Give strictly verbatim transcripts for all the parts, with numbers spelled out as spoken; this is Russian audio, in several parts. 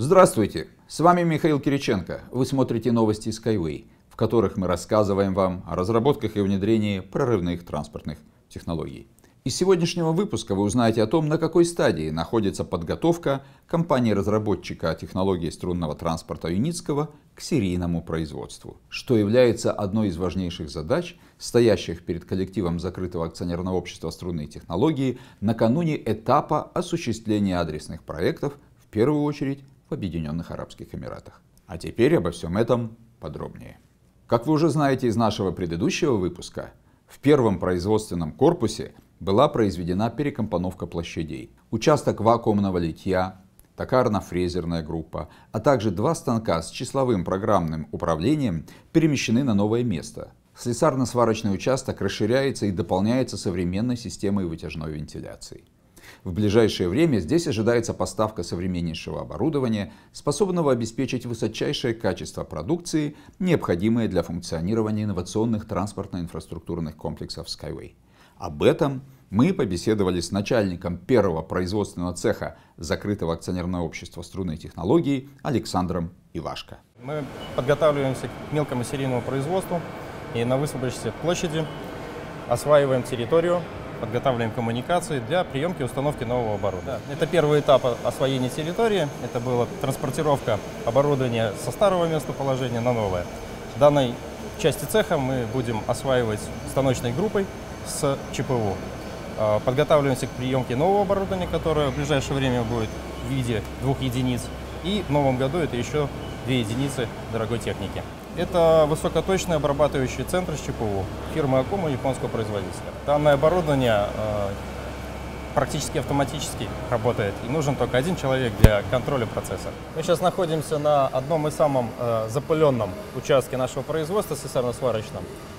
Здравствуйте, с вами Михаил Кириченко. Вы смотрите новости Skyway, в которых мы рассказываем вам о разработках и внедрении прорывных транспортных технологий. Из сегодняшнего выпуска вы узнаете о том, на какой стадии находится подготовка компании-разработчика технологии струнного транспорта Юницкого к серийному производству, что является одной из важнейших задач, стоящих перед коллективом закрытого акционерного общества струнные технологии накануне этапа осуществления адресных проектов, в первую очередь в Объединенных Арабских Эмиратах. А теперь обо всем этом подробнее. Как вы уже знаете из нашего предыдущего выпуска, в первом производственном корпусе была произведена перекомпоновка площадей. Участок вакуумного литья, токарно-фрезерная группа, а также два станка с числовым программным управлением перемещены на новое место. Слесарно-сварочный участок расширяется и дополняется современной системой вытяжной вентиляции. В ближайшее время здесь ожидается поставка современнейшего оборудования, способного обеспечить высочайшее качество продукции, необходимое для функционирования инновационных транспортно-инфраструктурных комплексов Skyway. Об этом мы побеседовали с начальником первого производственного цеха закрытого акционерного общества струнной технологии Александром Ивашко. Мы подготавливаемся к мелкому серийному производству и на высвободившейся площади осваиваем территорию, подготавливаем коммуникации для приемки и установки нового оборудования. Это первый этап освоения территории. Это была транспортировка оборудования со старого местоположения на новое. В данной части цеха мы будем осваивать станочной группой с ЧПУ. Подготавливаемся к приемке нового оборудования, которое в ближайшее время будет в виде двух единиц. И в новом году это еще две единицы дорогой техники. Это высокоточный обрабатывающий центр с ЧПУ фирмы Акума, японского производителя. Данное оборудование э, практически автоматически работает, и нужен только один человек для контроля процесса. Мы сейчас находимся на одном из самых э, запыленном участке нашего производства, слесарно-сварочном,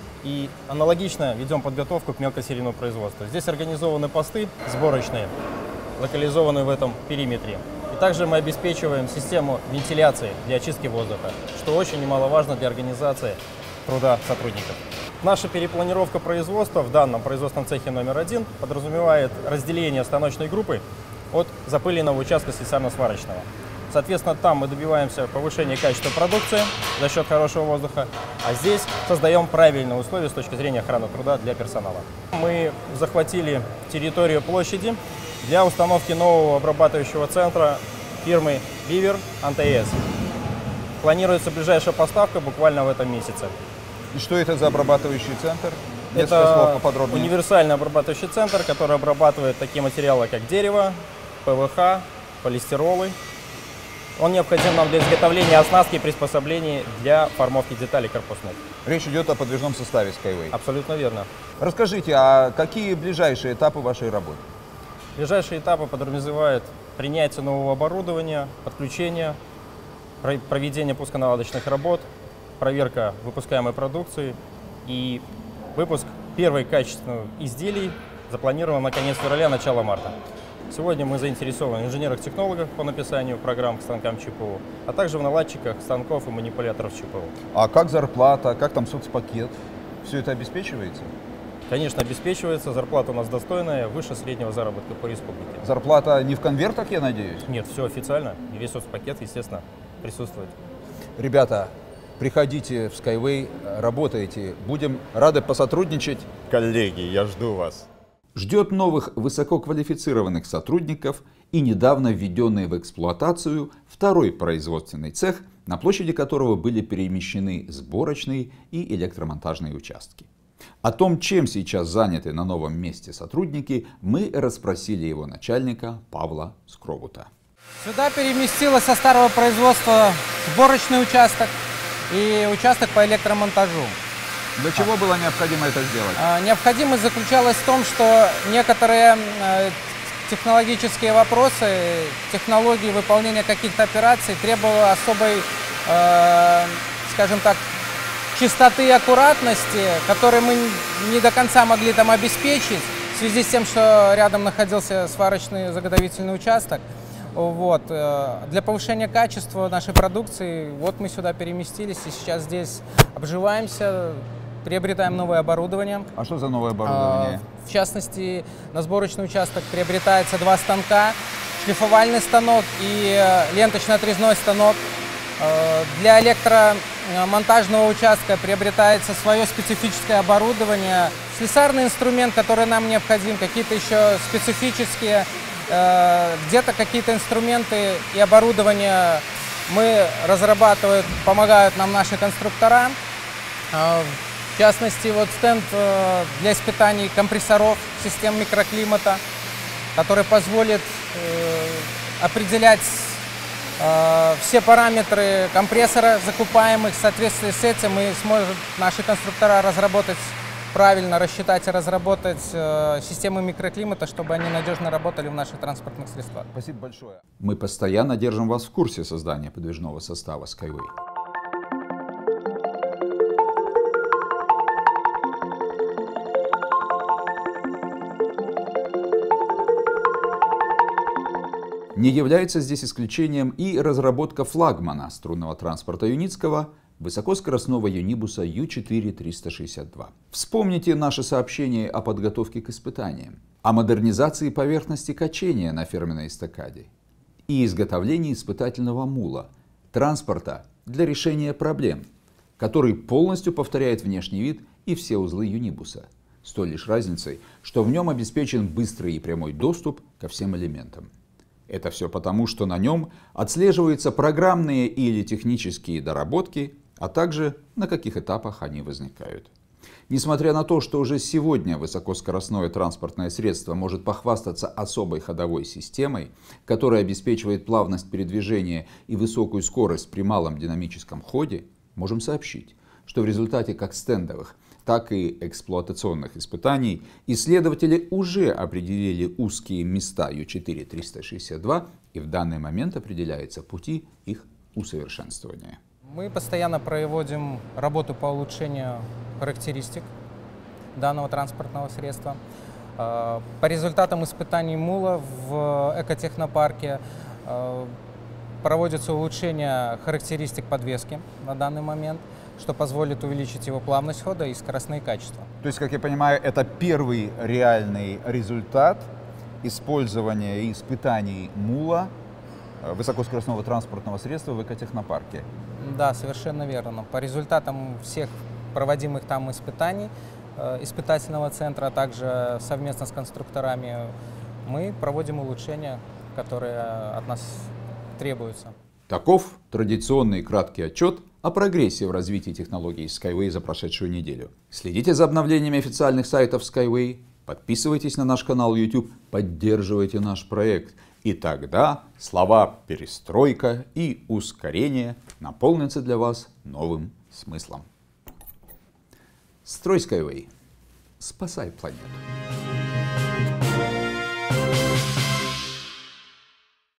и аналогично ведем подготовку к мелкосерийному производству. Здесь организованы посты сборочные, локализованные в этом периметре. И также мы обеспечиваем систему вентиляции для очистки воздуха, что очень немаловажно для организации труда сотрудников. Наша перепланировка производства в данном производственном цехе номер один подразумевает разделение станочной группы от запыленного участка слесарно-сварочного. Соответственно, там мы добиваемся повышения качества продукции за счет хорошего воздуха, а здесь создаем правильные условия с точки зрения охраны труда для персонала. Мы захватили территорию площади для установки нового обрабатывающего центра фирмы Beaver эн тэ эс. Планируется ближайшая поставка буквально в этом месяце. И что это за обрабатывающий центр? Несколько слов поподробнее. Универсальный обрабатывающий центр, который обрабатывает такие материалы, как дерево, пэ вэ ха, полистиролы. Он необходим нам для изготовления оснастки и приспособлений для формовки деталей корпусных. Речь идет о подвижном составе Skyway. Абсолютно верно. Расскажите, а какие ближайшие этапы вашей работы? Ближайшие этапы подразумевают принятие нового оборудования, подключение, проведение пусконаладочных работ, проверка выпускаемой продукции и выпуск первых качественных изделий запланирован на конец февраля, начало марта. Сегодня мы заинтересованы в инженерах-технологах по написанию программ к станкам ЧПУ, а также в наладчиках станков и манипуляторов ЧПУ. А как зарплата, как там соцпакет? Все это обеспечивается? Конечно, обеспечивается. Зарплата у нас достойная, выше среднего заработка по республике. Зарплата не в конвертах, я надеюсь? Нет, все официально. И весь соцпакет, естественно, присутствует. Ребята, приходите в Skyway, работайте. Будем рады посотрудничать. Коллеги, я жду вас. Ждет новых высококвалифицированных сотрудников и недавно введенный в эксплуатацию второй производственный цех, на площади которого были перемещены сборочные и электромонтажные участки. О том, чем сейчас заняты на новом месте сотрудники, мы расспросили его начальника Павла Скробута. Сюда переместилось со старого производства сборочный участок и участок по электромонтажу. Для чего было необходимо это сделать? Необходимость заключалась в том, что некоторые технологические вопросы, технологии выполнения каких-то операций требовали особой, скажем так, чистоты и аккуратности, которые мы не до конца могли там обеспечить в связи с тем, что рядом находился сварочный заготовительный участок. Вот. Для повышения качества нашей продукции вот мы сюда переместились и сейчас здесь обживаемся, приобретаем новое оборудование. А что за новое оборудование? В частности, на сборочный участок приобретается два станка шлифовальный станок и ленточно-отрезной станок. Для электромонтажного участка приобретается свое специфическое оборудование, слесарный инструмент, который нам необходим, какие-то еще специфические, где-то какие-то инструменты и оборудование мы разрабатываем, помогают нам наши конструктора. В частности, вот стенд для испытаний компрессоров систем микроклимата, который позволит определять все параметры компрессора закупаемых. В соответствии с этим мы сможем, наши конструктора, разработать правильно, рассчитать и разработать системы микроклимата, чтобы они надежно работали в наших транспортных средствах. Спасибо большое. Мы постоянно держим вас в курсе создания подвижного состава Skyway. Не является здесь исключением и разработка флагмана струнного транспорта Юницкого высокоскоростного юнибуса Ю четыре триста шестьдесят два. Вспомните наше сообщение о подготовке к испытаниям, о модернизации поверхности качения на фирменной эстакаде и изготовлении испытательного мула, транспорта для решения проблем, который полностью повторяет внешний вид и все узлы юнибуса, с той лишь разницей, что в нем обеспечен быстрый и прямой доступ ко всем элементам. Это все потому, что на нем отслеживаются программные или технические доработки, а также на каких этапах они возникают. Несмотря на то, что уже сегодня высокоскоростное транспортное средство может похвастаться особой ходовой системой, которая обеспечивает плавность передвижения и высокую скорость при малом динамическом ходе, можем сообщить, что в результате как стендовых, так и эксплуатационных испытаний исследователи уже определили узкие места Ю четыре триста шестьдесят два, и в данный момент определяются пути их усовершенствования. Мы постоянно проводим работу по улучшению характеристик данного транспортного средства. По результатам испытаний мула в экотехнопарке проводится улучшение характеристик подвески на данный момент, что позволит увеличить его плавность хода и скоростные качества. То есть, как я понимаю, это первый реальный результат использования и испытаний мула, высокоскоростного транспортного средства в экотехнопарке. Да, совершенно верно. По результатам всех проводимых там испытаний, испытательного центра, а также совместно с конструкторами, мы проводим улучшения, которые от нас требуются. Таков традиционный краткий отчет о прогрессе в развитии технологий Skyway за прошедшую неделю. Следите за обновлениями официальных сайтов Skyway, подписывайтесь на наш канал YouTube, поддерживайте наш проект. И тогда слова «перестройка» и «ускорение» наполнятся для вас новым смыслом. Строй Skyway. Спасай планету.